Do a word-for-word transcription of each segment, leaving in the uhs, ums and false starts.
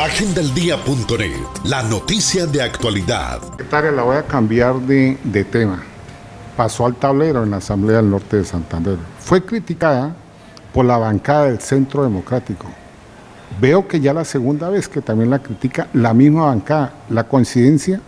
agenda el día punto net, la noticia de actualidad. Secretaria, la voy a cambiar de, de tema. Pasó al tablero en la Asamblea del Norte de Santander. Fue criticada por la bancada del Centro Democrático. Veo que ya la segunda vez que también la critica la misma bancada. ¿La coincidencia?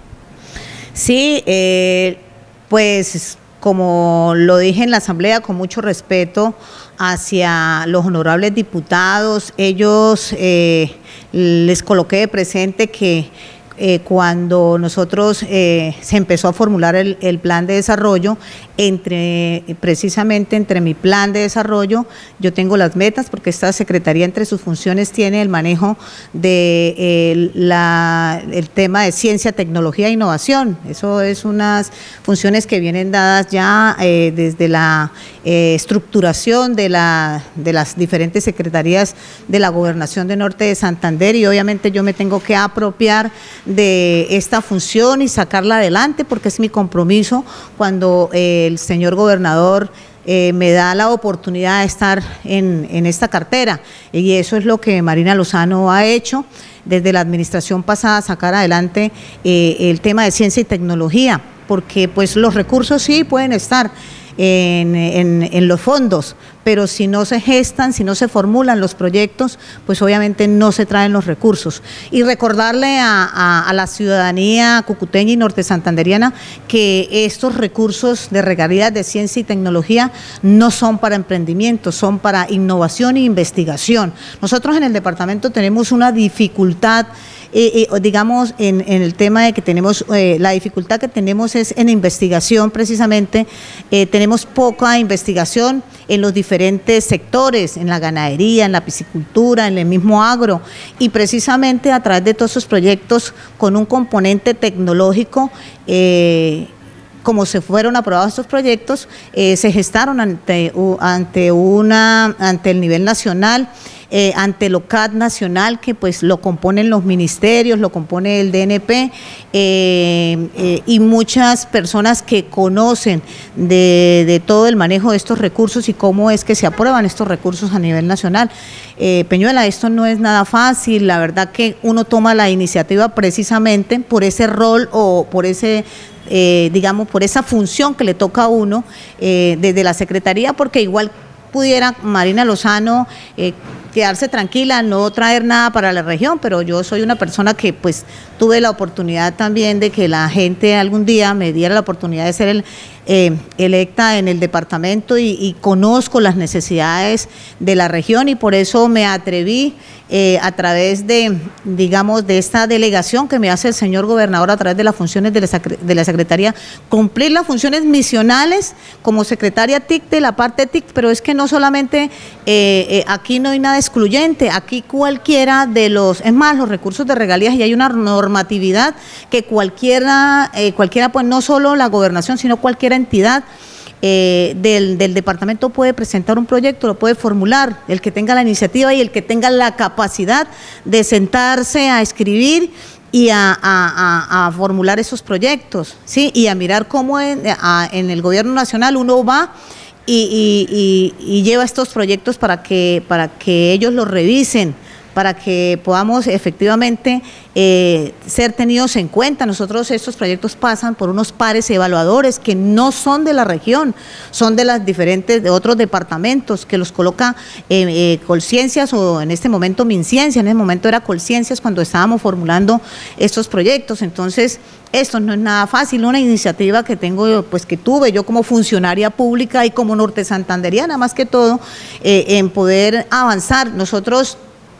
Sí, eh, pues como lo dije en la Asamblea, con mucho respeto hacia los honorables diputados, ellos eh, les coloqué de presente que eh, cuando nosotros eh, se empezó a formular el, el plan de desarrollo, entre precisamente entre mi plan de desarrollo, yo tengo las metas, porque esta Secretaría entre sus funciones tiene el manejo de eh, la, el tema de ciencia, tecnología e innovación. Eso es unas funciones que vienen dadas ya eh, desde la eh, estructuración de, la, de las diferentes secretarías de la Gobernación de Norte de Santander, y obviamente yo me tengo que apropiar de esta función y sacarla adelante, porque es mi compromiso cuando eh, el señor gobernador eh, me da la oportunidad de estar en, en esta cartera, y eso es lo que Marina Lozano ha hecho desde la administración pasada, sacar adelante eh, el tema de ciencia y tecnología, porque pues los recursos sí pueden estar En, en, en los fondos, pero si no se gestan, si no se formulan los proyectos, pues obviamente no se traen los recursos. Y recordarle a, a, a la ciudadanía cucuteña y norte santanderiana que estos recursos de regalías de ciencia y tecnología no son para emprendimiento, son para innovación e investigación. Nosotros en el departamento tenemos una dificultad, Eh, eh, digamos, en, en el tema de que tenemos, eh, la dificultad que tenemos es en investigación precisamente, eh, tenemos poca investigación en los diferentes sectores, en la ganadería, en la piscicultura, en el mismo agro, y precisamente a través de todos esos proyectos con un componente tecnológico, eh, como se fueron aprobados estos proyectos, eh, se gestaron ante, uh, ante, una, ante el nivel nacional, Eh, ante el O C A D nacional, que pues lo componen los ministerios, lo compone el D N P, eh, eh, y muchas personas que conocen de, de todo el manejo de estos recursos y cómo es que se aprueban estos recursos a nivel nacional. Eh, Peñuela, esto no es nada fácil, la verdad que uno toma la iniciativa precisamente por ese rol o por ese eh, digamos, por esa función que le toca a uno eh, desde la Secretaría, porque igual pudiera Marina Lozano eh, quedarse tranquila, no traer nada para la región, pero yo soy una persona que pues tuve la oportunidad también de que la gente algún día me diera la oportunidad de ser el, eh, electa en el departamento y, y conozco las necesidades de la región, y por eso me atreví eh, a través de, digamos, de esta delegación que me hace el señor gobernador a través de las funciones de la, de la Secretaría, cumplir las funciones misionales como secretaria T I C de la parte T I C, pero es que no solamente eh, eh, aquí no hay nada excluyente, aquí cualquiera de los, es más, los recursos de regalías, y hay una normatividad que cualquiera, eh, cualquiera pues no solo la gobernación, sino cualquier entidad eh, del, del departamento puede presentar un proyecto, lo puede formular, el que tenga la iniciativa y el que tenga la capacidad de sentarse a escribir y a, a, a, a formular esos proyectos, ¿sí? Y a mirar cómo en, a, en el gobierno nacional uno va Y, y, y, y lleva estos proyectos para que, para que ellos los revisen, para que podamos efectivamente eh, ser tenidos en cuenta. Nosotros estos proyectos pasan por unos pares evaluadores que no son de la región, son de las diferentes, de otros departamentos, que los coloca eh, eh, Colciencias, o en este momento Minciencia, en ese momento era Colciencias cuando estábamos formulando estos proyectos. Entonces, esto no es nada fácil, una iniciativa que tengo, pues que tuve yo como funcionaria pública y como norte santanderiana, más que todo, eh, en poder avanzar. Nosotros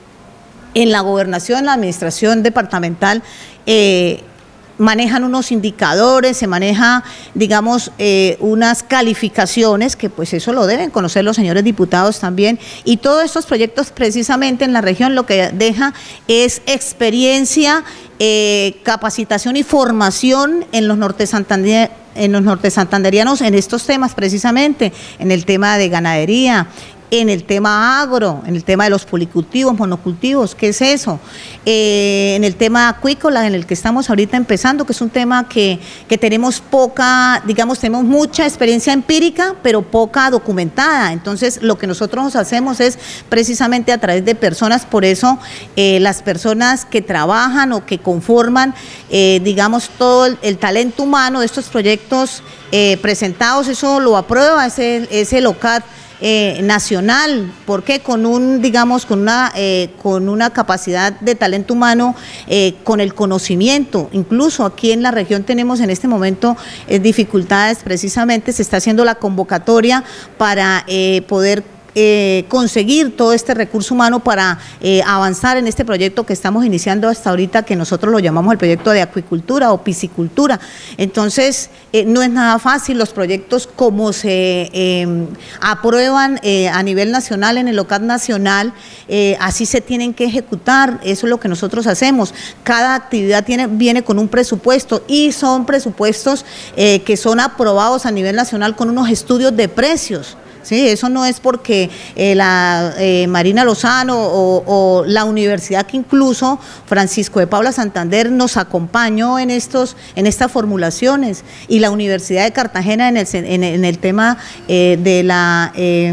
en la gobernación, la administración departamental, eh, manejan unos indicadores, se maneja, digamos, eh, unas calificaciones que pues eso lo deben conocer los señores diputados también, y todos estos proyectos precisamente en la región lo que deja es experiencia, eh, capacitación y formación en los norte santanderianos, en los norte santanderianos en estos temas precisamente, en el tema de ganadería, en el tema agro, en el tema de los policultivos, monocultivos, ¿qué es eso? Eh, en el tema acuícola, en el que estamos ahorita empezando, que es un tema que, que tenemos poca, digamos, tenemos mucha experiencia empírica, pero poca documentada. Entonces, lo que nosotros hacemos es precisamente a través de personas, por eso eh, las personas que trabajan o que conforman, eh, digamos, todo el, el talento humano de estos proyectos eh, presentados, eso lo aprueba ese, ese LOCAT Eh, nacional, porque con un, digamos, con una, eh, con una capacidad de talento humano, eh, con el conocimiento. Incluso aquí en la región tenemos en este momento eh, dificultades, precisamente se está haciendo la convocatoria para eh, poder Eh, conseguir todo este recurso humano para eh, avanzar en este proyecto que estamos iniciando hasta ahorita, que nosotros lo llamamos el proyecto de acuicultura o piscicultura. Entonces, eh, no es nada fácil los proyectos como se eh, aprueban eh, a nivel nacional, en el LOCAT nacional, eh, así se tienen que ejecutar. Eso es lo que nosotros hacemos. Cada actividad tiene, viene con un presupuesto, y son presupuestos eh, que son aprobados a nivel nacional con unos estudios de precios. Sí, eso no es porque eh, la eh, Marina Lozano o, o la universidad, que incluso Francisco de Paula Santander nos acompañó en estos, en estas formulaciones, y la Universidad de Cartagena en el, en, en el tema eh, de la eh,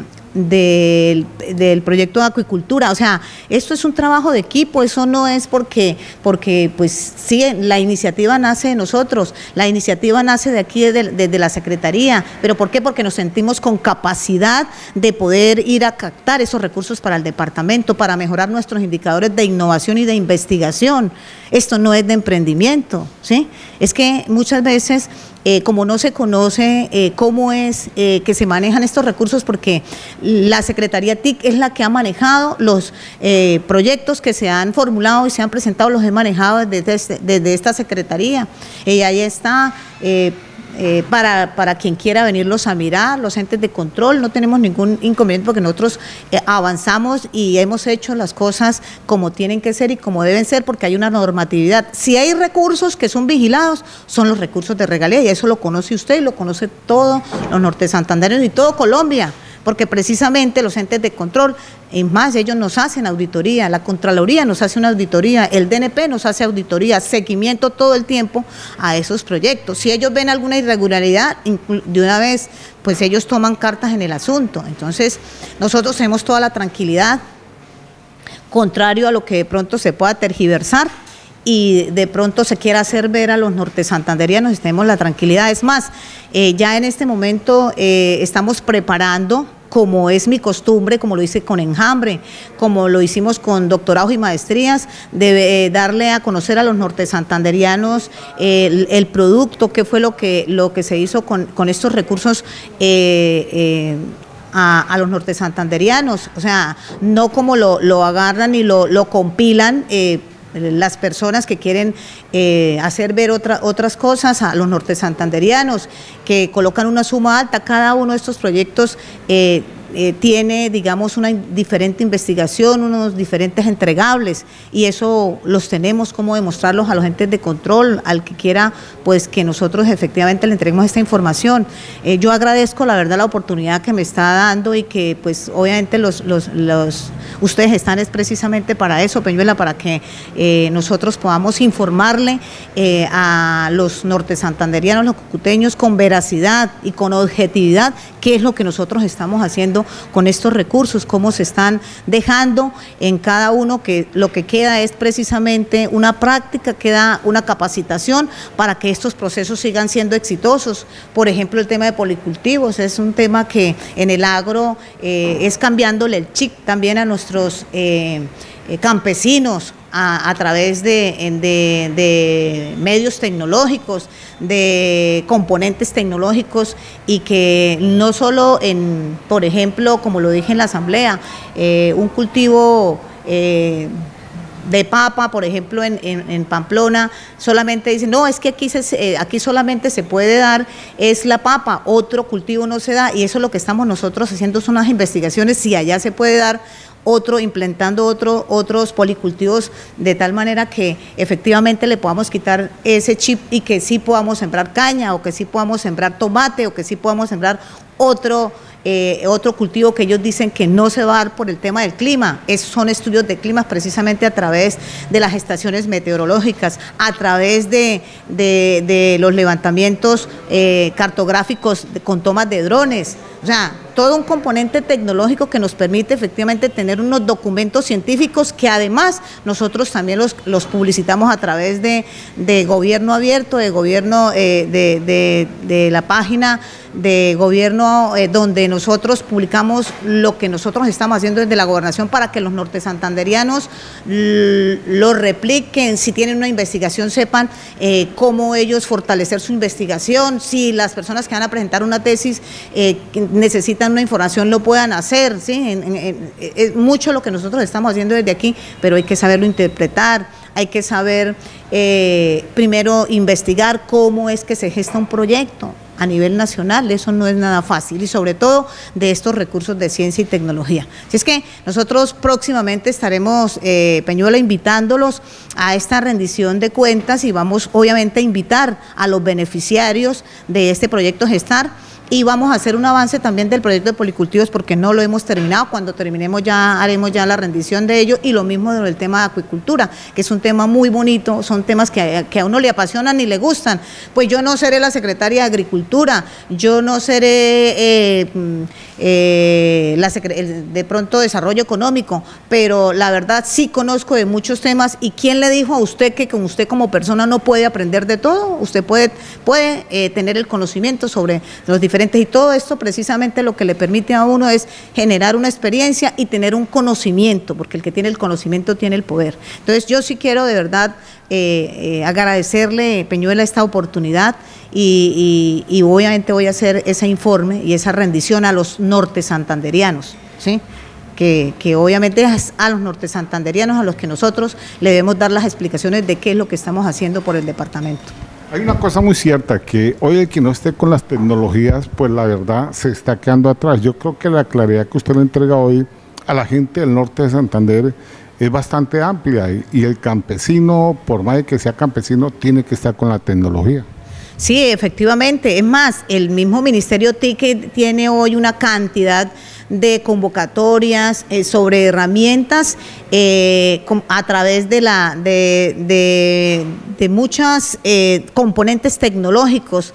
Del, del proyecto de acuicultura. O sea, esto es un trabajo de equipo, eso no es porque, porque pues sí, la iniciativa nace de nosotros, la iniciativa nace de aquí desde, desde la Secretaría. ¿Pero por qué? Porque nos sentimos con capacidad de poder ir a captar esos recursos para el departamento, para mejorar nuestros indicadores de innovación y de investigación. Esto no es de emprendimiento, ¿sí? Es que muchas veces Eh, como no se conoce eh, cómo es eh, que se manejan estos recursos, porque la Secretaría T I C es la que ha manejado los eh, proyectos que se han formulado y se han presentado, los he manejado desde, este, desde esta Secretaría. Y ahí está, eh, eh, para, para quien quiera venirlos a mirar, los entes de control, no tenemos ningún inconveniente, porque nosotros eh, avanzamos y hemos hecho las cosas como tienen que ser y como deben ser, porque hay una normatividad. Si hay recursos que son vigilados, son los recursos de regalía, y eso lo conoce usted y lo conoce todos los norte santandereanos y todo Colombia, porque precisamente los entes de control, es más, ellos nos hacen auditoría, la Contraloría nos hace una auditoría, el D N P nos hace auditoría, seguimiento todo el tiempo a esos proyectos. Si ellos ven alguna irregularidad, de una vez, pues ellos toman cartas en el asunto. Entonces, nosotros tenemos toda la tranquilidad, contrario a lo que de pronto se pueda tergiversar y de pronto se quiera hacer ver a los norte santanderianos, tenemos la tranquilidad. Es más, eh, ya en este momento eh, estamos preparando, como es mi costumbre, como lo hice con Enjambre, como lo hicimos con doctorados y maestrías, de eh, darle a conocer a los norte santanderianos eh, el, el producto, qué fue lo que, lo que se hizo con, con estos recursos eh, eh, A, a los norte santanderianos. O sea, no como lo, lo agarran y lo, lo compilan eh, las personas que quieren eh, hacer ver otra, otras cosas a los norte santanderianos, que colocan una suma alta. Cada uno de estos proyectos eh, eh, tiene, digamos, una diferente investigación, unos diferentes entregables, y eso los tenemos como demostrarlos a los entes de control, al que quiera, pues, que nosotros efectivamente le entreguemos esta información. Eh, yo agradezco, la verdad, la oportunidad que me está dando, y que, pues, obviamente los, los, los ustedes están es precisamente para eso, Peñuela, para que eh, nosotros podamos informarle eh, a los norte santanderianos, los cucuteños, con veracidad y con objetividad, qué es lo que nosotros estamos haciendo con estos recursos, cómo se están dejando en cada uno, que lo que queda es precisamente una práctica, queda una capacitación para que estos procesos sigan siendo exitosos. Por ejemplo, el tema de policultivos es un tema que en el agro eh, es cambiándole el chip también a nuestros eh, eh, campesinos, A, a través de, de, de medios tecnológicos, de componentes tecnológicos, y que no solo en, por ejemplo, como lo dije en la asamblea, eh, un cultivo eh, de papa, por ejemplo, en, en, en Pamplona, solamente dicen, no, es que aquí, se, eh, aquí solamente se puede dar es la papa, otro cultivo no se da, y eso es lo que estamos nosotros haciendo, son unas investigaciones, si allá se puede dar otro, implementando otro, otros policultivos, de tal manera que efectivamente le podamos quitar ese chip, y que sí podamos sembrar caña, o que sí podamos sembrar tomate, o que sí podamos sembrar otro Eh, otro cultivo que ellos dicen que no se va a dar por el tema del clima. Esos son estudios de clima precisamente a través de las estaciones meteorológicas, a través de, de, de los levantamientos eh, cartográficos de, con tomas de drones. O sea, todo un componente tecnológico que nos permite efectivamente tener unos documentos científicos que además nosotros también los, los publicitamos a través de, de gobierno abierto, de gobierno, eh, de, de, de la página de gobierno eh, donde nosotros publicamos lo que nosotros estamos haciendo desde la gobernación para que los norte santanderianos lo repliquen, si tienen una investigación sepan eh, cómo ellos fortalecer su investigación, si las personas que van a presentar una tesis eh, necesitan una información lo puedan hacer, ¿sí? En, en, en, es mucho lo que nosotros estamos haciendo desde aquí, pero hay que saberlo interpretar, hay que saber eh, primero investigar cómo es que se gesta un proyecto a nivel nacional, eso no es nada fácil y sobre todo de estos recursos de ciencia y tecnología. Así es que nosotros próximamente estaremos, eh, Peñuela, invitándolos a esta rendición de cuentas y vamos obviamente a invitar a los beneficiarios de este proyecto Gestar y vamos a hacer un avance también del proyecto de policultivos porque no lo hemos terminado, cuando terminemos ya haremos ya la rendición de ello y lo mismo del tema de acuicultura, que es un tema muy bonito, son temas que a, que a uno le apasionan y le gustan. Pues yo no seré la secretaria de Agricultura, yo no seré eh, eh, la de pronto Desarrollo Económico, pero la verdad sí conozco de muchos temas y ¿quién le dijo a usted que con usted como persona no puede aprender de todo? Usted puede, puede eh, tener el conocimiento sobre los diferentes y todo esto precisamente lo que le permite a uno es generar una experiencia y tener un conocimiento, porque el que tiene el conocimiento tiene el poder. Entonces yo sí quiero de verdad eh, eh, agradecerle, Peñuela, esta oportunidad y, y, y obviamente voy a hacer ese informe y esa rendición a los norte santanderianos, ¿sí? Que, que obviamente es a los norte santanderianos a los que nosotros le debemos dar las explicaciones de qué es lo que estamos haciendo por el departamento. Hay una cosa muy cierta, que hoy el que no esté con las tecnologías, pues la verdad se está quedando atrás. Yo creo que la claridad que usted le entrega hoy a la gente del norte de Santander es bastante amplia y, y el campesino, por más de que sea campesino, tiene que estar con la tecnología. Sí, efectivamente. Es más, el mismo Ministerio T I C tiene hoy una cantidad de convocatorias eh, sobre herramientas eh, a través de la de, de, de muchas eh, componentes tecnológicos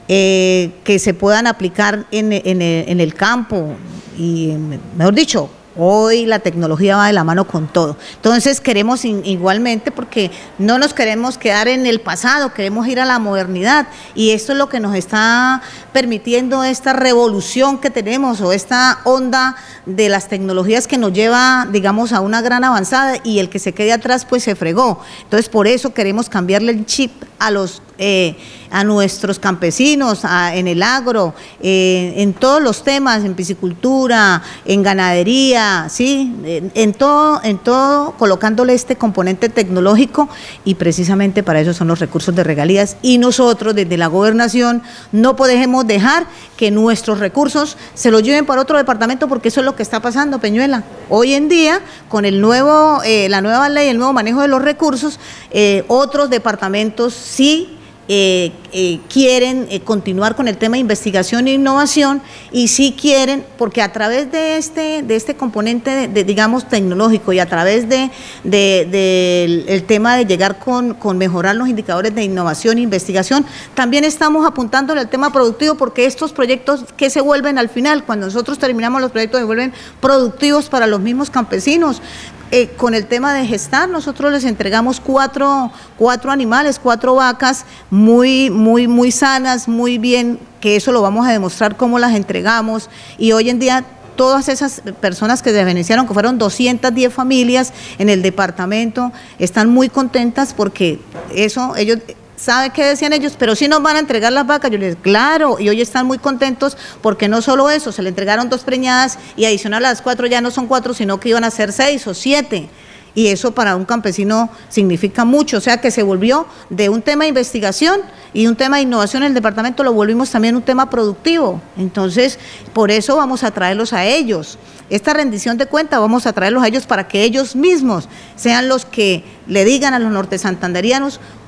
eh, que se puedan aplicar en, en, el, en el campo y, mejor dicho, hoy la tecnología va de la mano con todo. Entonces queremos in, igualmente, porque no nos queremos quedar en el pasado, queremos ir a la modernidad y esto es lo que nos está permitiendo esta revolución que tenemos o esta onda de las tecnologías que nos lleva, digamos, a una gran avanzada y el que se quede atrás pues se fregó. Entonces por eso queremos cambiarle el chip a los Eh, a nuestros campesinos, a, en el agro, eh, en todos los temas, en piscicultura, en ganadería, ¿sí? en, en todo, en todo colocándole este componente tecnológico y precisamente para eso son los recursos de regalías y nosotros desde la gobernación no podemos dejar que nuestros recursos se los lleven para otro departamento porque eso es lo que está pasando, Peñuela. Hoy en día, con el nuevo, eh, la nueva ley, el nuevo manejo de los recursos, eh, otros departamentos sí Eh, eh, quieren eh, continuar con el tema de investigación e innovación y sí quieren, porque a través de este, de este componente, de, de, digamos, tecnológico y a través de, de, de el tema de llegar con, con mejorar los indicadores de innovación e investigación, también estamos apuntándole al tema productivo porque estos proyectos que se vuelven al final, cuando nosotros terminamos los proyectos se vuelven productivos para los mismos campesinos. Eh, con el tema de gestar, nosotros les entregamos cuatro, cuatro animales, cuatro vacas muy, muy, muy sanas, muy bien, que eso lo vamos a demostrar cómo las entregamos y hoy en día todas esas personas que se beneficiaron, que fueron doscientas diez familias en el departamento, están muy contentas porque eso, ellos... ¿Sabe qué decían ellos? Pero sí nos van a entregar las vacas. Yo les dije, claro, y hoy están muy contentos porque no solo eso, se le entregaron dos preñadas y adicional a las cuatro ya no son cuatro, sino que iban a ser seis o siete. Y eso para un campesino significa mucho, o sea que se volvió de un tema de investigación y un tema de innovación en el departamento, lo volvimos también un tema productivo. Entonces, por eso vamos a traerlos a ellos. Esta rendición de cuentas vamos a traerlos a ellos para que ellos mismos sean los que le digan a los norte santanderianos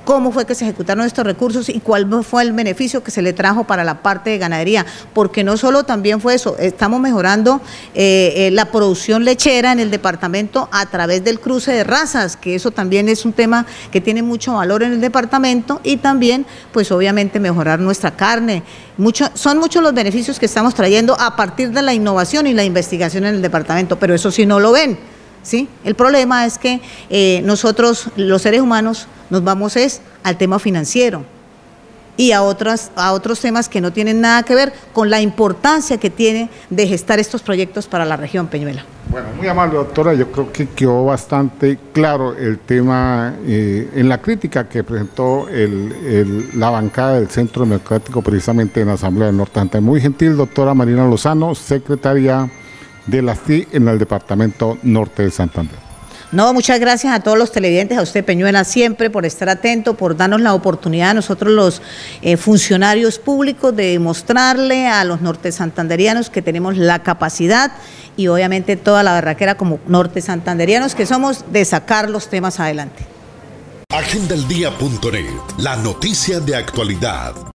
cómo fue que se ejecutaron estos recursos y cuál fue el beneficio que se le trajo para la parte de ganadería, porque no solo también fue eso, estamos mejorando eh, eh, la producción lechera en el departamento a través del cruce de razas, que eso también es un tema que tiene mucho valor en el departamento, y también pues obviamente mejorar nuestra carne. Mucho, son muchos los beneficios que estamos trayendo a partir de la innovación y la investigación en el departamento, pero eso sí no lo ven, ¿sí? El problema es que eh, nosotros, los seres humanos, nos vamos es al tema financiero y a, otras, a otros temas que no tienen nada que ver con la importancia que tiene de gestar estos proyectos para la región, Peñuela. Bueno, muy amable, doctora, yo creo que quedó bastante claro el tema eh, en la crítica que presentó el, el, la bancada del Centro Democrático precisamente en la Asamblea del Norte de Santander. Muy gentil, doctora Marina Lozano, secretaria de la S T I en el Departamento Norte de Santander. No, muchas gracias a todos los televidentes, a usted Peñuela siempre por estar atento, por darnos la oportunidad a nosotros los eh, funcionarios públicos de mostrarle a los norte santanderianos que tenemos la capacidad y obviamente toda la berraquera como norte santanderianos que somos de sacar los temas adelante. agenda el día punto net, la noticia de actualidad.